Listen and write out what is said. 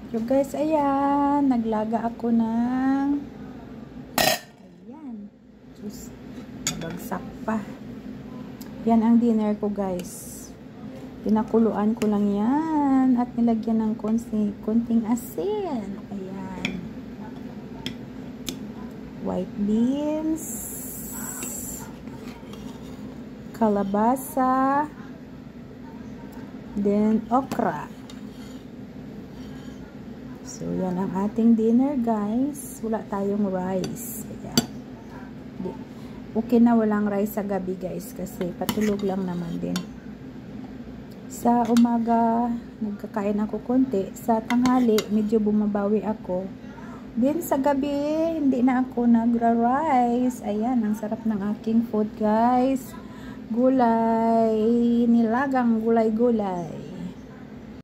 So guys, ayan, naglaga ako ng ayan, just nabagsak pa. Yan ang dinner ko guys. Pinakuluan ko lang yan at nilagyan ng konting asin. Ayan, white beans, kalabasa, then okra. So, yan ang ating dinner guys. Wala tayong rice. Ayan. Okay na walang rice sa gabi guys. Kasi patulog lang naman din. Sa umaga, nagkakain ako konti. Sa tanghali, medyo bumabawi ako. Then sa gabi, hindi na ako nagra-rice. Ayan, ang sarap ng aking food guys. Gulay. Nilagang gulay-gulay.